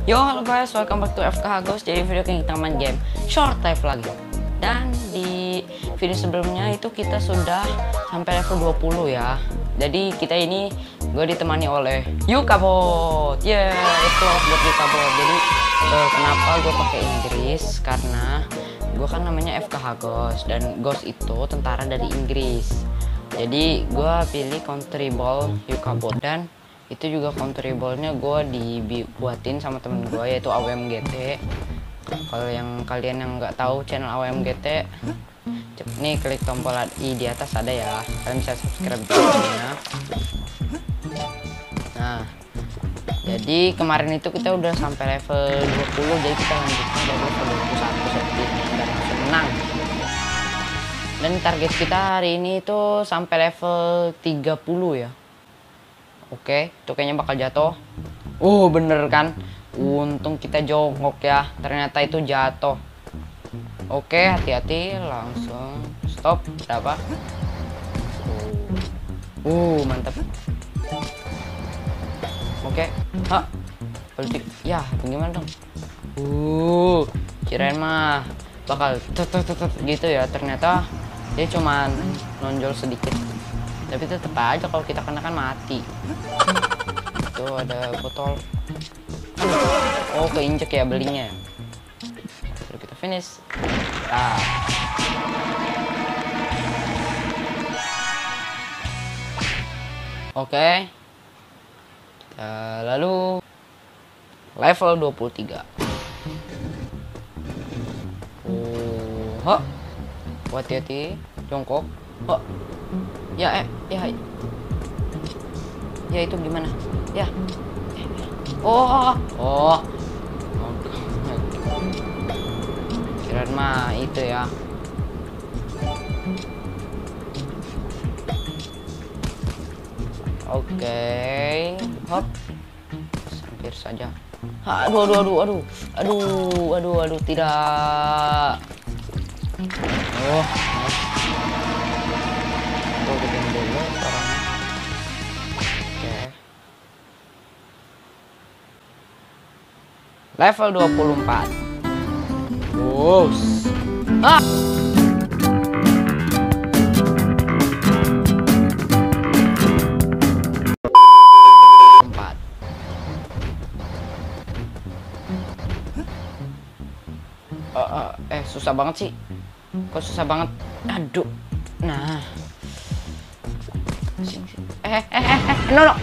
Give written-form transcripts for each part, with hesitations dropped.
Yo, halo guys, welcome back to FKH Ghost. Jadi video kita main game Short Life lagi. Dan di video sebelumnya itu kita sudah sampai level 20 ya. Jadi kita ini gue ditemani oleh Yukabot. Itu buat Yukabot. Jadi kenapa gue pakai Inggris? Karena gue kan namanya FKH Ghost dan Ghost itu tentara dari Inggris. Jadi gue pilih country ball Yukabot dan itu juga country ballnya gue dibuatin sama temen gue yaitu AWMGT. Kalau yang kalian yang nggak tahu channel AWMGT, nih klik tombol di atas ada ya, kalian bisa subscribe channelnya. Nah, jadi kemarin itu kita udah sampai level 20, jadi kita lanjutkan dari level 21 seperti ini dan langsung menang. Dan target kita hari ini itu sampai level 30 ya. Oke, itu kayaknya bakal jatuh. Bener kan? Untung kita jongkok ya. Ternyata itu jatuh. Oke, hati-hati. Langsung stop. Berapa? Mantap. Oke. Ya, gimana dong? Kirain mah bakal gitu ya. Ternyata dia cuman nonjol sedikit. Tapi tetap aja kalau kita kena kan mati. Tuh ada botol. Keinjek ya belinya. Lalu kita finish. Oke. Kita lalu level 23. Hati-hati, jongkok. Ya itu gimana ya? Kirain mah itu ya. Oke, hampir saja. Aduh, tidak. Level 24. Susah banget sih. Kok susah banget? Aduh. Nah. No.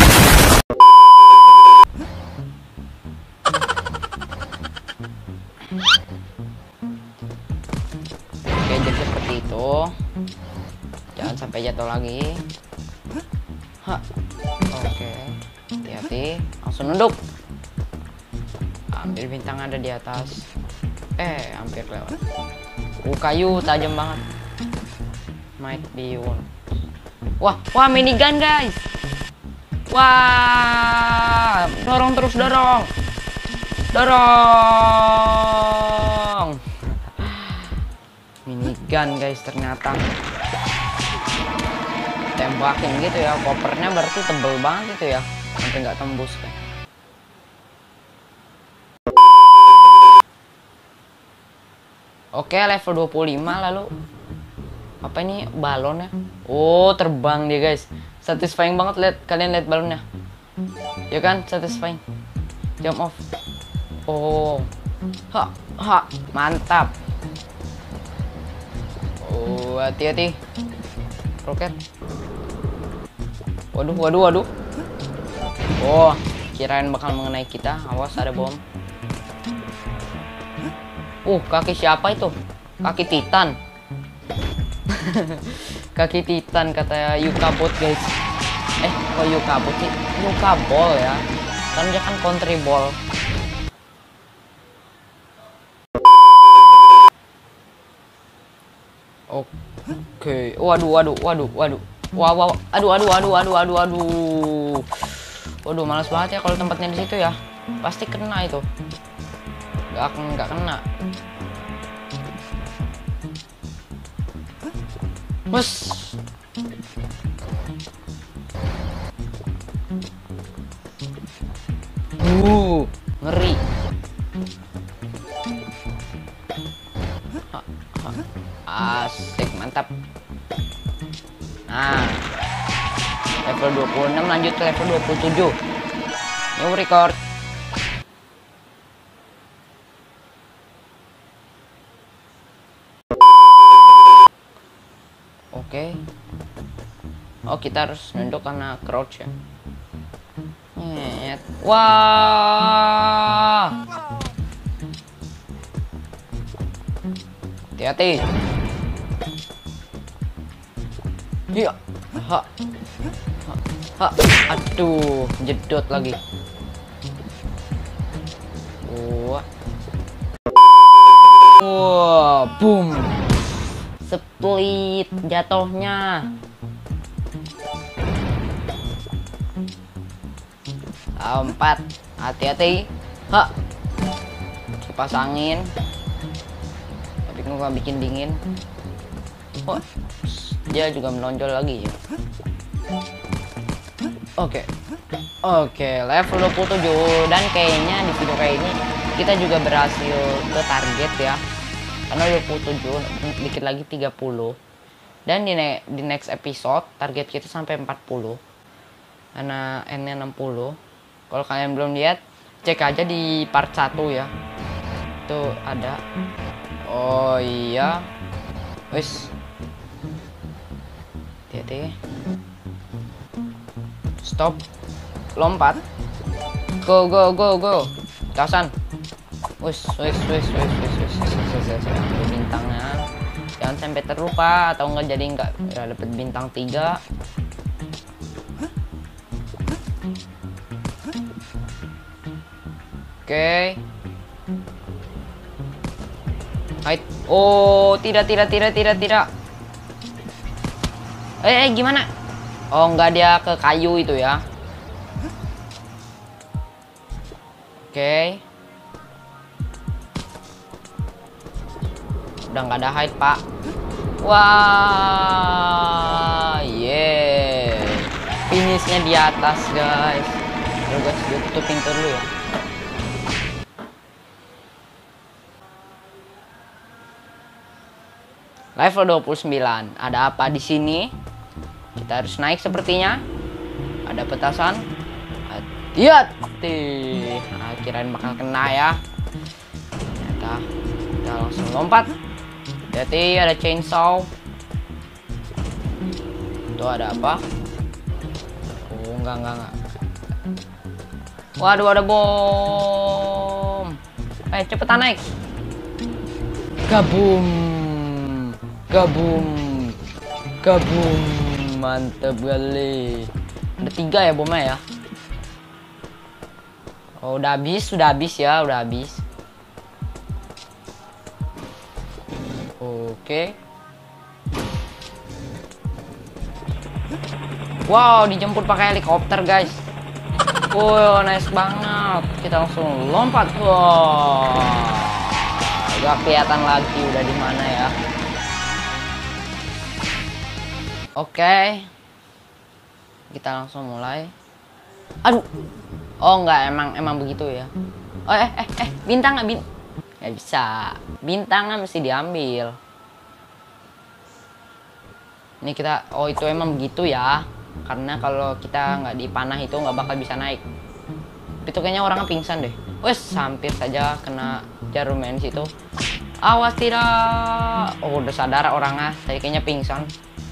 Oke, jadi seperti itu. Jangan sampai jatuh lagi. Oke, hati-hati. Langsung nunduk. Ambil bintang ada di atas. Hampir lewat. Kayu tajam banget. Might be one. Wah, minigun guys. Wah, dorong terus, dorong. Minigun guys, ternyata tembakin gitu ya. Kopernya berarti tebel banget itu ya, sampai nggak tembus kan. Oke, level 25 lalu apa ini balonnya? Terbang dia guys. Satisfying banget, kalian lihat balonnya. Ya kan, satisfying. Jump off. Mantap. Hati-hati. Roket. Waduh. Kirain bakal mengenai kita. Awas, ada bom. Kaki siapa itu? Kaki Titan. Kaki Titan kata Yukabot guys. Kok Yukabot sih? Yukabol ya. Kan dia kan country ball. Oke. Waduh. Waduh, malas banget ya kalau tempatnya di situ ya. Pasti kena itu. Nggak kena. Ngeri. Asik, mantap. Nah, level 26 lanjut ke level 27. New record. Oke. Oh, kita harus nunduk karena crouch ya. Nyet. Wah. Hati-hati. Iya. Ha. Ha. Aduh, jedot lagi. Wah. Wah, boom. Split jatuhnya. Empat, hati-hati. Ha. Kipas angin. Tapi nggak bikin dingin. Oh, dia juga menonjol lagi ya. Oke, level 27. Dan kayaknya di video kayak ini kita juga berhasil ke target ya. Karena 27, dikit lagi 30. Dan di next episode target kita sampai 40. Karena N-nya 60. Kalau kalian belum lihat, cek aja di part 1 ya. Itu ada. Oh iya. Wis. Hati-hati. Stop. Lompat. Go. Tasan. Wis. Bintangnya. Jangan sampai terlupa atau enggak jadi enggak dapet bintang 3. Oke. Hide. Oh, tidak. Gimana? Oh, enggak, dia ke kayu itu ya. Oke. Udah nggak ada hide, Pak. Wah, yeah. Finishnya di atas, guys. Aduh, guys, gue tutup pintu dulu ya. Level 29. Ada apa di sini? Kita harus naik sepertinya. Ada petasan. Hati-hati. Nah, kirain bakal kena ya. Ternyata kita langsung lompat. Hati-hati, ada chainsaw. Itu ada apa? Oh, enggak. Waduh, ada bom. Cepetan naik. Gabung. Mantap kali. Ada 3 ya bomnya ya. Oh, udah habis ya, udah habis. Oke. Wow, dijemput pakai helikopter, guys. Wow, nice banget. Kita langsung lompat. Wow. Gak kelihatan lagi udah di mana ya. Oke. Kita langsung mulai. Aduh. Oh, enggak, emang begitu ya. Oh, bintang nggak nggak bisa. Bintangnya mesti diambil. Ini kita, oh itu emang begitu ya. Karena kalau kita nggak dipanah itu nggak bakal bisa naik. Itu kayaknya orangnya pingsan deh. Wes, hampir saja kena jarum main situ. Awas tidak. Oh, udah sadar orangnya. Saya kayaknya pingsan.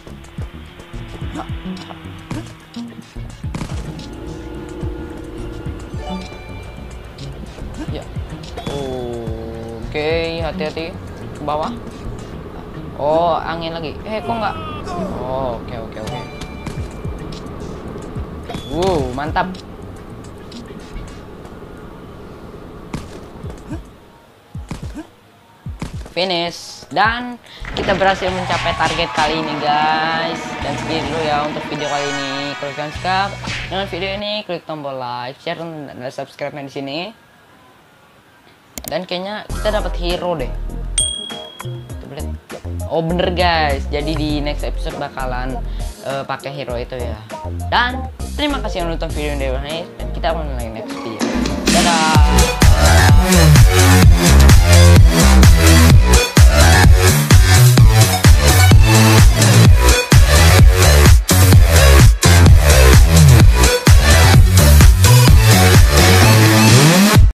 Ya. Oke, hati-hati ke bawah. Oh, angin lagi. Kok nggak? Oh, oke. Wow, mantap. Finish. Dan kita berhasil mencapai target kali ini, guys. Dan segitu dulu ya untuk video kali ini. Kalau kalian suka dengan video ini, klik tombol like, share, dan subscribe di sini. Dan kayaknya kita dapat hero deh. Oh bener guys, jadi di next episode bakalan pakai hero itu ya. Dan terima kasih yang nonton video ini, dan kita akan mulai next video.